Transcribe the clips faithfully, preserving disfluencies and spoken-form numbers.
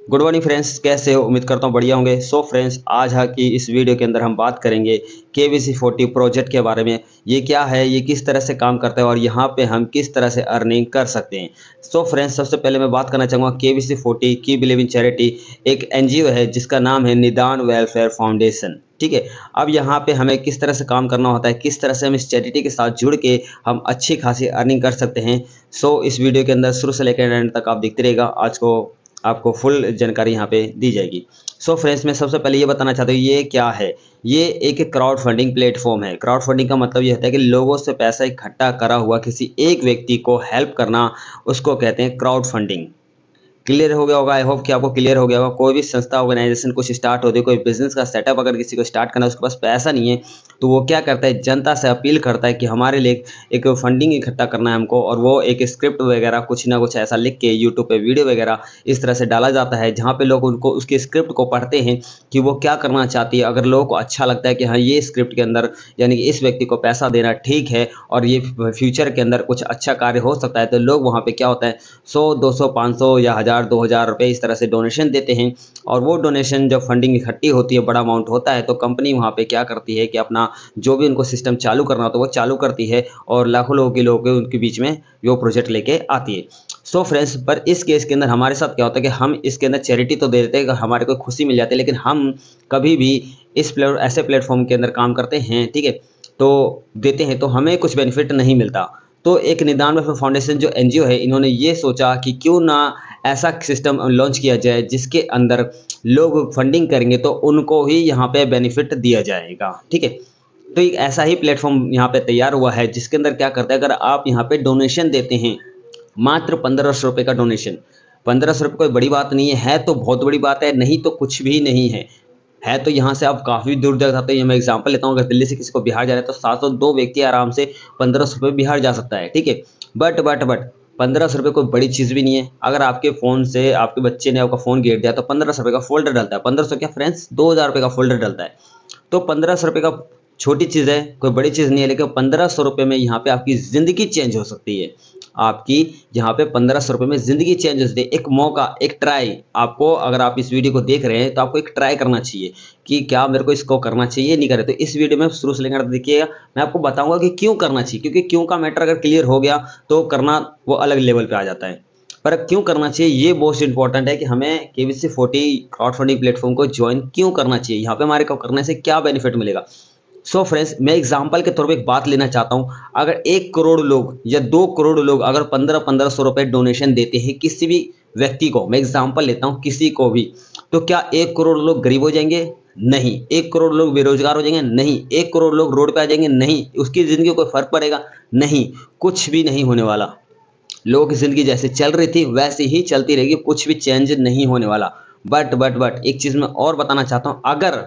Good morning friends, कैसे हो? उम्मीद करता हूँ बढ़िया होंगे। सो फ्रेंड्स, आज हा की इस वीडियो के अंदर हम बात करेंगे के वी सी फोर्टी प्रोजेक्ट के बारे में। ये क्या है, ये किस तरह से काम करता है और यहाँ पे हम किस तरह से अर्निंग कर सकते हैं। सो फ्रेंड्स, सबसे पहले मैं बात करना चाहूँगा के वी सी फोर्टी की बिलीव इन चैरिटी एक एन जी ओ है जिसका नाम है निदान वेलफेयर फाउंडेशन। ठीक है, अब यहाँ पे हमें किस तरह से काम करना होता है, किस तरह से हम इस चैरिटी के साथ जुड़ के हम अच्छी खासी अर्निंग कर सकते हैं। सो इस वीडियो के अंदर शुरू से लेकर एंड तक आप देखते रहेगा। आज को आपको फुल जानकारी यहाँ पे दी जाएगी। सो फ्रेंड्स, मैं सबसे पहले ये बताना चाहता हूँ ये क्या है। ये एक क्राउड फंडिंग प्लेटफॉर्म है। क्राउड फंडिंग का मतलब ये होता है कि लोगों से पैसा इकट्ठा करा हुआ किसी एक व्यक्ति को हेल्प करना, उसको कहते हैं क्राउड फंडिंग। क्लियर हो गया होगा, आई होप कि आपको क्लियर हो गया होगा। कोई भी संस्था ऑर्गेनाइजेशन कुछ स्टार्ट होती है, कोई बिजनेस का सेटअप अगर किसी को स्टार्ट करना है, उसके पास पैसा नहीं है, तो वो क्या करता है, जनता से अपील करता है कि हमारे लिए एक फंडिंग इकट्ठा करना है हमको। और वो एक स्क्रिप्ट वगैरह कुछ ना कुछ ऐसा लिख के यूट्यूब पे वीडियो वगैरह इस तरह से डाला जाता है, जहाँ पे लोग उनको उसके स्क्रिप्ट को पढ़ते हैं कि वो क्या करना चाहती है। अगर लोगों को अच्छा लगता है कि हाँ, ये स्क्रिप्ट के अंदर यानी कि इस व्यक्ति को पैसा देना ठीक है और ये फ्यूचर के अंदर कुछ अच्छा कार्य हो सकता है, तो लोग वहाँ पे क्या होता है, सौ दो सौ पाँच सौ या हज़ार दो हज़ार रुपये इस तरह से डोनेशन देते हैं। और वो डोनेशन जब फंडिंग इकट्ठी होती है, बड़ा अमाउंट होता है, तो कंपनी वहाँ पे क्या करती है कि अपना जो भी उनको सिस्टम चालू करना हो तो वो चालू करती है और लाखों लोगों के लोगों के उनके बीच में वो प्रोजेक्ट लेके आती है। सो फ्रेंड्स, पर इस केस के अंदर हमारे साथ क्या होता है कि हम इसके अंदर चैरिटी तो दे देते हैं, हमारे को खुशी मिल जाती है, लेकिन हम कभी भी इस प्ले ऐसे प्लेटफॉर्म के अंदर काम करते हैं, ठीक है, तो देते हैं तो हमें कुछ बेनिफिट नहीं मिलता। तो एक निदान वेलफेयर फाउंडेशन जो एन जी ओ है, इन्होंने ये सोचा कि क्यों ना ऐसा सिस्टम लॉन्च किया जाए जिसके अंदर लोग फंडिंग करेंगे तो उनको ही यहाँ पे बेनिफिट दिया जाएगा। ठीक है, तो एक ऐसा ही प्लेटफॉर्म यहाँ पे तैयार हुआ है जिसके अंदर क्या करता है, अगर आप यहाँ पे डोनेशन देते हैं, मात्र पंद्रह सौ रुपये का डोनेशन। पंद्रह सौ रुपये कोई बड़ी बात नहीं है, है तो बहुत बड़ी बात है, नहीं तो कुछ भी नहीं है। है तो यहाँ से आप काफ़ी दूर तक जाते हैं। मैं एग्जांपल लेता हूँ, अगर दिल्ली से किसी को बिहार जाना है तो सात सौ दो व्यक्ति आराम से पंद्रह सौ रुपये बिहार जा सकता है। ठीक है, बट बट बट पंद्रह सौ रुपये कोई बड़ी चीज़ भी नहीं है। अगर आपके फ़ोन से आपके बच्चे ने आपका फ़ोन गिर दिया तो पंद्रह सौ रुपये का फोल्डर डलता है। पंद्रह सौ क्या फ्रेंड्स, दो हज़ार रुपये का फोल्डर डलता है। तो पंद्रह सौ रुपये का छोटी चीज़ है, कोई बड़ी चीज़ नहीं है, लेकिन पंद्रह सौ रुपये में यहाँ पे आपकी ज़िंदगी चेंज हो सकती है। आपकी यहाँ पे पंद्रह सौ रुपये में ज़िंदगी चेंज हो सकती है। एक मौका, एक ट्राई। आपको, अगर आप इस वीडियो को देख रहे हैं तो आपको एक ट्राई करना चाहिए कि क्या मेरे को इसको करना चाहिए, नहीं करे। तो इस वीडियो में शुरू से लेकर देखिएगा, मैं आपको बताऊंगा कि क्यों करना चाहिए, क्योंकि क्यों का मैटर अगर क्लियर हो गया तो करना वो अलग लेवल पे आ जाता है। पर क्यों करना चाहिए ये बहुत इंपॉर्टेंट है कि हमें K V C forty crowd funding platform को ज्वाइन क्यों करना चाहिए, यहाँ पे हमारे को करने से क्या बेनिफिट मिलेगा। सो फ्रेंड्स, मैं एग्जांपल के तौर पे एक बात लेना चाहता हूँ। अगर एक करोड़ लोग या दो करोड़ लोग अगर पंद्रह पंद्रह सौ रुपये डोनेशन देते हैं किसी भी व्यक्ति को, मैं एग्जांपल लेता हूँ किसी को भी, तो क्या एक करोड़ लोग गरीब हो जाएंगे? नहीं। एक करोड़ लोग बेरोजगार हो जाएंगे? नहीं। एक करोड़ लोग रोड पे आ जाएंगे? नहीं। उसकी जिंदगी को कोई फर्क पड़ेगा? नहीं, कुछ भी नहीं होने वाला। लोगों की जिंदगी जैसे चल रही थी वैसे ही चलती रहेगी, कुछ भी चेंज नहीं होने वाला। बट बट बट एक चीज मैं और बताना चाहता हूँ, अगर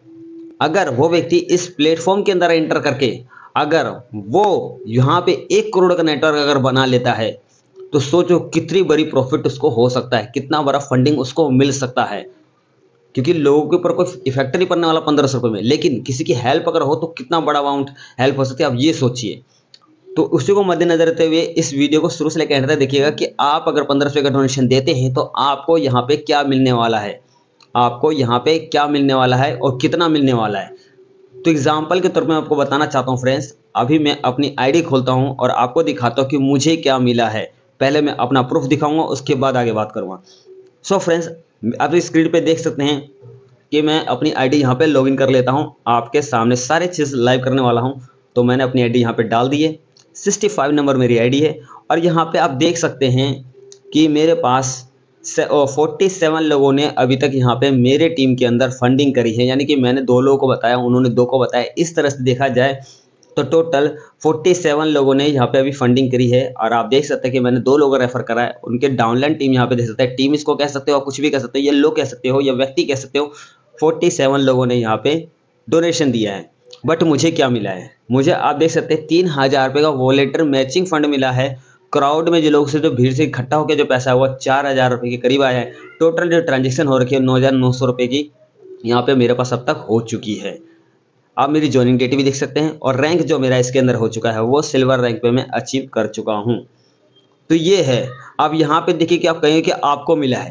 अगर वो व्यक्ति इस प्लेटफॉर्म के अंदर एंटर करके अगर वो यहाँ पे एक करोड़ का नेटवर्क अगर बना लेता है, तो सोचो कितनी बड़ी प्रॉफिट उसको हो सकता है, कितना बड़ा फंडिंग उसको मिल सकता है। क्योंकि लोगों के ऊपर कोई इफेक्ट नहीं पड़ने वाला पंद्रह सौ रुपये में, लेकिन किसी की हेल्प अगर हो तो कितना बड़ा अमाउंट हेल्प हो सकती है, आप ये सोचिए। तो उसी को मद्देनजर रखते हुए इस वीडियो को शुरू से लेकर एंड तक देखिएगा कि आप अगर पंद्रह सौ का डोनेशन देते हैं तो आपको यहाँ पे क्या मिलने वाला है, आपको यहाँ पे क्या मिलने वाला है और कितना मिलने वाला है। तो एग्जाम्पल के तौर पर मैं आपको बताना चाहता हूँ फ्रेंड्स, अभी मैं अपनी आईडी खोलता हूँ और आपको दिखाता हूँ कि मुझे क्या मिला है। पहले मैं अपना प्रूफ दिखाऊंगा, उसके बाद आगे बात करूँगा। सो फ्रेंड्स, आप स्क्रीन पे देख सकते हैं कि मैं अपनी आईडी यहाँ पे लॉगिन कर लेता हूँ। आपके सामने सारे चीज़ लाइव करने वाला हूँ। तो मैंने अपनी आईडी यहाँ पे डाल दी है, पैंसठ नंबर मेरी आईडी है। और यहाँ पे आप देख सकते हैं कि मेरे पास सैंतालीस लोगों ने अभी तक यहाँ पे मेरे टीम के अंदर फंडिंग करी है, यानी कि मैंने दो लोगों को बताया, उन्होंने दो को बताया। इस तरह से देखा जाए तो टोटल सैंतालीस लोगों ने यहाँ पे अभी फंडिंग करी है। और आप देख सकते हैं कि मैंने दो लोगों रेफर करा है, उनके डाउनलाइन टीम यहाँ पे देख सकते हैं। टीम इसको कह सकते हो, कुछ भी कह सकते हो, ये लोग कह सकते हो या व्यक्ति कह सकते हो। सैंतालीस लोगों ने यहाँ पे डोनेशन दिया है। बट मुझे क्या मिला है, मुझे आप देख सकते हैं तीन हज़ार रुपये का वॉलेंटियर मैचिंग फंड मिला है। क्राउड में जो लोग से जो भीड़ से इकट्ठा होकर जो पैसा हुआ चार हज़ार रुपये के करीब आया है। टोटल जो ट्रांजेक्शन हो रखी है नौ हज़ार नौ सौ रुपये की यहाँ पे मेरे पास अब तक हो चुकी है। आप मेरी ज्वाइनिंग डेट भी देख सकते हैं और रैंक जो मेरा इसके अंदर हो चुका है वो सिल्वर रैंक पे मैं अचीव कर चुका हूँ। तो ये है। अब यहाँ पे देखिए कि आप कहेंगे कि आपको मिला है,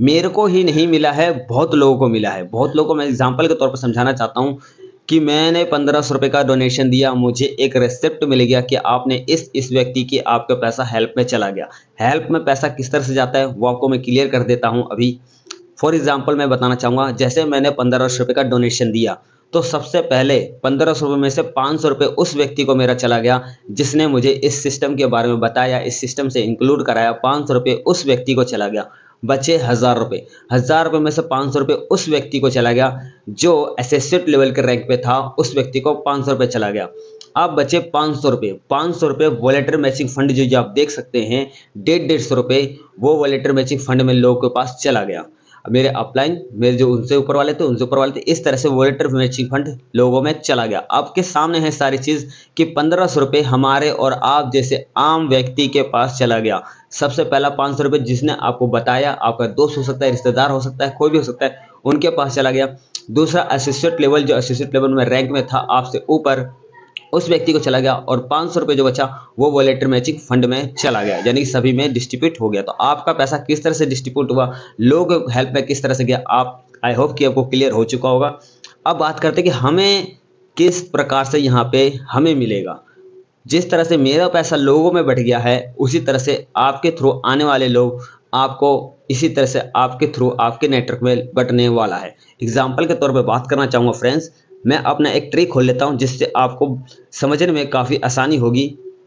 मेरे को ही नहीं मिला है, बहुत लोगों को मिला है। बहुत लोगों को मैं एग्जांपल के तौर पर समझाना चाहता हूँ कि मैंने पंद्रह सौ रुपये का डोनेशन दिया, मुझे एक रेसिप्ट मिल गया कि आपने इस इस व्यक्ति की आपका पैसा हेल्प में चला गया। हेल्प में पैसा किस तरह से जाता है वो आपको मैं क्लियर कर देता हूँ अभी। फॉर एग्जांपल मैं बताना चाहूँगा, जैसे मैंने पंद्रह सौ रुपये का डोनेशन दिया तो सबसे पहले पंद्रह सौ रुपये में से पाँच सौ रुपये उस व्यक्ति को मेरा चला गया जिसने मुझे इस सिस्टम के बारे में बताया, इस सिस्टम से इंक्लूड कराया। पाँच सौ रुपये उस व्यक्ति को चला गया, बचे हज़ार रुपये। हज़ार रुपये में से पाँच सौ रुपये उस व्यक्ति को चला गया जो एसोसिएट लेवल के रैंक पे था, उस व्यक्ति को पाँच सौ रुपये चला गया। अब बचे पाँच सौ रुपये। पाँच सौ रुपये वॉलेंटरी मैचिंग फंड जो जो आप देख सकते हैं, डेढ़ डेढ़ सौ रुपये वो वॉलेंटरी मैचिंग फंड में लोगों के पास चला गया। मेरे अपलाइन, मेरे जो उनसे ऊपर वाले थे उनसे ऊपर वाले थे, इस तरह से वॉलेंटरी मैचिंग फंड लोगों में चला गया। आपके सामने है सारी चीज़ कि पंद्रह सौ रुपये हमारे और आप जैसे आम व्यक्ति के पास चला गया। सबसे पहला पाँच सौ रुपये जिसने आपको बताया, आपका दोस्त हो सकता है, रिश्तेदार हो सकता है, कोई भी हो सकता है, उनके पास चला गया। दूसरा एसोसिएट लेवल, जो एसोसिएट लेवल में रैंक में था आपसे ऊपर, उस व्यक्ति को चला गया। और पाँच सौ रुपये जो बचा वो वॉलेंटरी मैचिंग फंड में चला गया, यानी कि सभी में डिस्ट्रीब्यूट हो गया। तो आपका पैसा किस तरह से डिस्ट्रीब्यूट हुआ, लोग हेल्प में किस तरह से गया, आप आई होप कि आपको क्लियर हो चुका होगा। अब बात करते हैं कि हमें किस प्रकार से यहाँ पे हमें मिलेगा। जिस तरह से मेरा पैसा लोगों में बढ़ गया है उसी तरह से आपके थ्रू आने वाले लोग आपको इसी तरह से आपके थ्रू आपके नेटवर्क में बटने वाला है। एग्जाम्पल के तौर पर बात करना चाहूँगा फ्रेंड्स, मैं अपना एक ट्रिक खोल लेता हूं जिससे आपको समझने में काफ़ी आसानी होगी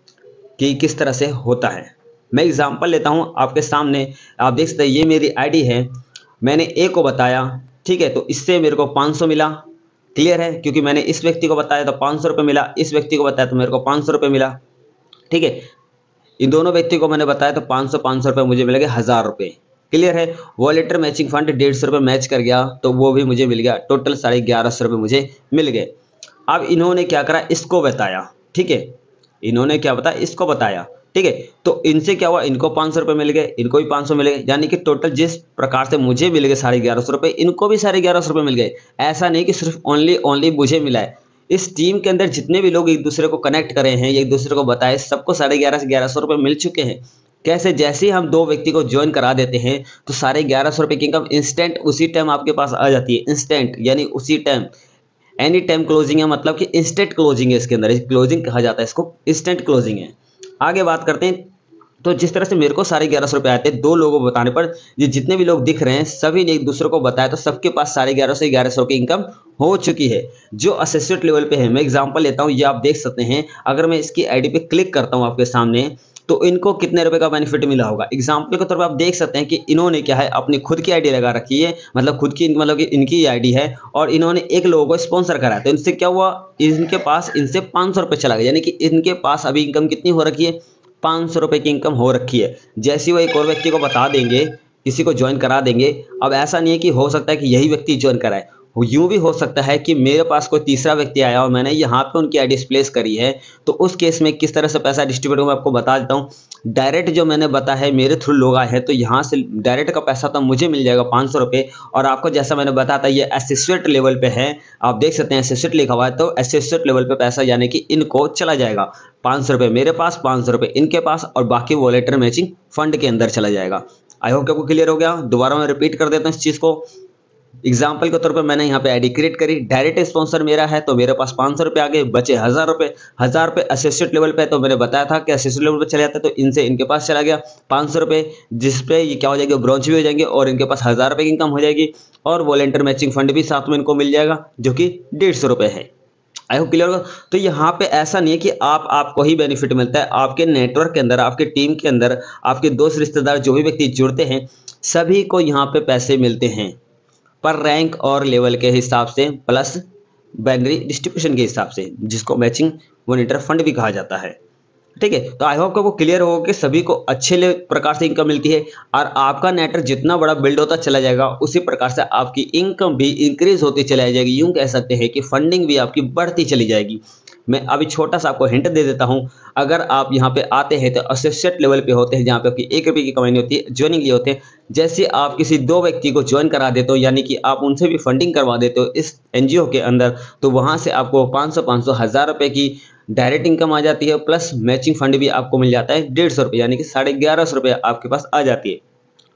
कि किस तरह से होता है। मैं एग्जांपल लेता हूं आपके सामने, आप देख सकते हैं ये मेरी आईडी है, मैंने ए को बताया, ठीक है, तो इससे मेरे को पाँच सौ मिला। क्लियर है, क्योंकि मैंने इस व्यक्ति को बताया तो पाँच सौ रुपये मिला, इस व्यक्ति को बताया तो मेरे को पाँच सौ रुपये मिला। ठीक है, इन दोनों व्यक्ति को मैंने बताया तो पाँच सौ पाँच सौ रुपये मुझे मिल गए हज़ार रुपये। क्लियर है, वॉलेंटरी मैचिंग फंड डेढ़ सौ रुपये मैच कर गया तो वो भी मुझे मिल गया, टोटल साढ़े ग्यारह सौ रुपये मुझे मिल गए। अब इन्होंने क्या करा, इसको बताया, ठीक है, इन्होंने क्या बताया, इसको बताया, ठीक है, तो इनसे क्या हुआ, इनको पाँच सौ रुपये मिल गए, इनको भी पाँच सौ मिल गए, यानी कि टोटल जिस प्रकार से मुझे मिल गए साढ़े ग्यारह सौ रुपये, इनको भी साढ़े ग्यारह सौ रुपये मिल गए। ऐसा नहीं कि सिर्फ ओनली ओनली मुझे मिला है, इस टीम के अंदर जितने भी लोग एक दूसरे को कनेक्ट करे हैं, एक दूसरे को बताए, सबको साढ़े ग्यारह से ग्यारह सौ रुपये मिल चुके हैं। कैसे, जैसे ही हम दो व्यक्ति को ज्वाइन करा देते हैं तो साढ़े ग्यारह सौ रुपये की इनकम इंस्टेंट उसी टाइम आपके पास आ जाती है। इंस्टेंट यानी उसी टाइम, एनी टाइम क्लोजिंग है, मतलब कि इंस्टेंट क्लोजिंग है, इसके अंदर क्लोजिंग कहा जाता है, इसको इंस्टेंट क्लोजिंग है। आगे बात करते हैं, तो जिस तरह से मेरे को साढ़े ग्यारह सौ रुपये आते हैं, दो लोगों को बताने पर ये जितने भी लोग दिख रहे हैं सभी ने एक दूसरे को बताया तो सबके पास साढ़े ग्यारह से ग्यारह सौ की इनकम हो चुकी है जो एसोसिएट लेवल पे है। मैं एग्जांपल लेता हूँ, ये आप देख सकते हैं, अगर मैं इसकी आईडी पे क्लिक करता हूँ आपके सामने तो इनको कितने रुपए का बेनिफिट मिला होगा। एग्जाम्पल के तौर पर आप देख सकते हैं कि इन्होंने क्या है, अपनी खुद की आईडी लगा रखी है, मतलब खुद की, मतलब कि इनकी आईडी है और इन्होंने एक लोगों को स्पॉन्सर करा, तो इनसे क्या हुआ, इनके पास इनसे पाँच सौ रुपये चला गया, यानी कि इनके पास अभी इनकम कितनी हो रखी है, पाँच सौ रुपये की इनकम हो रखी है। जैसे वो एक और व्यक्ति को बता देंगे, किसी को ज्वाइन करा देंगे, अब ऐसा नहीं है कि हो सकता है कि यही व्यक्ति ज्वाइन कराए, यूँ भी हो सकता है कि मेरे पास कोई तीसरा व्यक्ति आया और मैंने यहाँ पे उनकी आईडी प्लेस करी है, तो उस केस में किस तरह से पैसा डिस्ट्रीब्यूट होगा मैं आपको बता देता हूँ। डायरेक्ट जो मैंने बताया है, मेरे थ्रू लोग आए हैं तो यहाँ से डायरेक्ट का पैसा तो मुझे मिल जाएगा पाँच सौ रुपये, और आपको जैसा मैंने बताया था ये एसोसिएट लेवल पे है, आप देख सकते हैं एसोसिएट लिखा हुआ है, तो एसोसिएट लेवल पे पैसा यानी कि इनको चला जाएगा पाँच सौ रुपये मेरे पास, पाँच सौ रुपये इनके पास, और बाकी वॉलेंटरी मैचिंग फंड के अंदर चला जाएगा। आई होप आपको क्लियर हो गया। दोबारा मैं रिपीट कर देता हूँ इस चीज़ को। एग्जाम्पल के तौर पे मैंने यहाँ पे आईडी क्रिएट करी, डायरेक्ट स्पॉन्सर मेरा है तो मेरे पास पाँच सौ रुपये आ गए, बचे हज़ार रुपये। हज़ार रुपये एसोसिएट लेवल पे, तो मैंने बताया था कि एसोसिएट लेवल पे चले जाते तो इनसे इनके पास चला गया पाँच सौ रुपये, जिसपे ये क्या हो जाएगा, ब्रॉन्ज भी हो जाएंगे और इनके पास हज़ार रुपये की इनकम हो जाएगी, और वॉलेंटियर मैचिंग फंड भी साथ में इनको मिल जाएगा जो कि डेढ़ सौ रुपये है। आई होप क्लियर होगा। तो यहाँ पे ऐसा नहीं है कि आप आपको ही बेनिफिट मिलता है, आपके नेटवर्क के अंदर, आपके टीम के अंदर, आपके दोस्त रिश्तेदार जो भी व्यक्ति जुड़ते हैं सभी को यहाँ पे पैसे मिलते हैं, पर रैंक और लेवल के हिसाब से, प्लस बाइनरी डिस्ट्रीब्यूशन के हिसाब से, जिसको मैचिंग मॉनिटर फंड भी कहा जाता है। ठीक है, तो आई होप को वो क्लियर होगा कि सभी को अच्छे प्रकार से इनकम मिलती है, और आपका नेटवर्क जितना बड़ा बिल्ड होता चला जाएगा उसी प्रकार से आपकी इनकम भी इंक्रीज होती चली जाएगी। यूँ कह सकते हैं कि फंडिंग भी आपकी बढ़ती चली जाएगी। मैं अभी छोटा सा आपको हिंट दे देता हूं, अगर आप यहां पे आते हैं तो एसोसिएट लेवल पे होते हैं, जहां पे आपकी एक रुपये की कमाई होती है, ज्वाइनिंग लिए होते हैं। जैसे आप किसी दो व्यक्ति को ज्वाइन करा देते हो, यानी कि आप उनसे भी फंडिंग करवा देते हो इस एनजीओ के अंदर, तो वहां से आपको पाँच सौ पाँच सौ हज़ार रुपये की डायरेक्ट इनकम आ जाती है, प्लस मैचिंग फंड भी आपको मिल जाता है डेढ़ सौ रुपये, यानी कि साढ़े ग्यारह सौ रुपये आपके पास आ जाती है।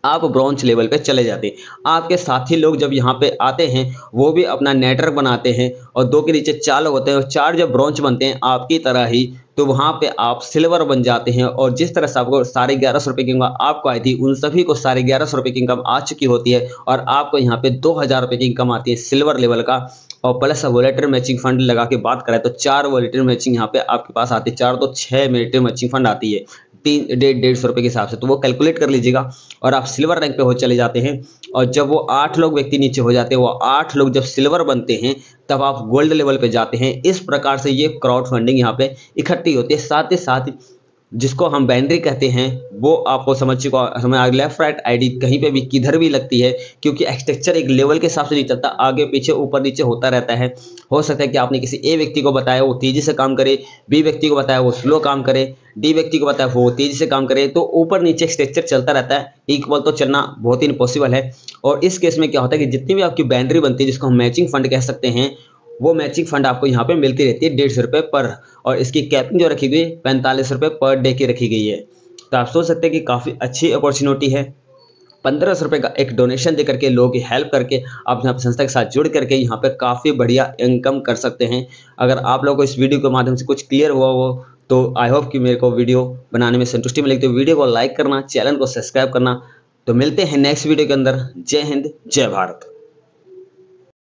आप ब्रॉन्ज लेवल पे चले जाते हैं। आपके साथी लोग जब यहाँ पे आते हैं वो भी अपना नेटवर्क बनाते हैं और दो के नीचे चार लोग होते हैं और चार जब ब्रॉन्ज बनते हैं आपकी तरह ही, तो वहाँ पे आप सिल्वर बन जाते हैं। और जिस तरह से आपको साढ़े ग्यारह सौ रुपये की इनकम आपको आई थी, उन सभी को साढ़े ग्यारह सौ रुपये की इनकम आ चुकी होती है और आपको यहाँ पे दो हज़ार रुपये की इनकम आती है सिल्वर लेवल का। और प्लस वॉलेटरी मैचिंग फंड लगा के बात करें तो चार वॉलेटरी मैचिंग यहाँ पे आपके पास आती है, चार तो छः वॉलेटरी मैचिंग फंड आती है तीन डेढ़ डेढ़ सौ रुपये के हिसाब से। तो वो कैलकुलेट कर लीजिएगा और आप सिल्वर रैंक पे हो चले जाते हैं। और जब वो आठ लोग व्यक्ति नीचे हो जाते हैं, वो आठ लोग जब सिल्वर बनते हैं तब आप गोल्ड लेवल पे जाते हैं। इस प्रकार से ये क्राउड फंडिंग यहाँ पे इकट्ठी होती है। साथ ही साथ जिसको हम बाइनरी कहते हैं वो आपको समझ चुका हमें लेफ्ट राइट आईडी कहीं पे भी किधर भी लगती है, क्योंकि स्ट्रक्चर एक लेवल के हिसाब से नहीं चलता, आगे पीछे ऊपर नीचे होता रहता है। हो सकता है कि आपने किसी ए व्यक्ति को बताया वो तेजी से काम करे, बी व्यक्ति को बताया वो स्लो काम करे, डी व्यक्ति को बताया वो तेजी से काम करे, तो ऊपर नीचे स्ट्रक्चर चलता रहता है। इक्वल तो चलना बहुत ही इम्पॉसिबल है। और इस केस में क्या होता है कि जितनी भी आपकी बाइनरी बनती है, जिसको हम मैचिंग फंड कह सकते हैं, वो मैचिंग फंड आपको यहाँ पे मिलती रहती है डेढ़ सौ रुपये पर। और इसकी कैपिंग जो रखी गई पैंतालीस रुपये पर डे की रखी गई है। तो आप सोच सकते हैं कि काफ़ी अच्छी अपॉर्चुनिटी है। पंद्रह सौ रुपये का एक डोनेशन दे करके, लोगों की हेल्प करके आप यहाँ पे संस्था के साथ जुड़ करके यहाँ पे काफ़ी बढ़िया इनकम कर सकते हैं। अगर आप लोगों को इस वीडियो के माध्यम से कुछ क्लियर हुआ हो तो आई होप कि मेरे को वीडियो बनाने में संतुष्टि मिलेगी। तो वीडियो को लाइक करना, चैनल को सब्सक्राइब करना। तो मिलते हैं नेक्स्ट वीडियो के अंदर। जय हिंद, जय भारत।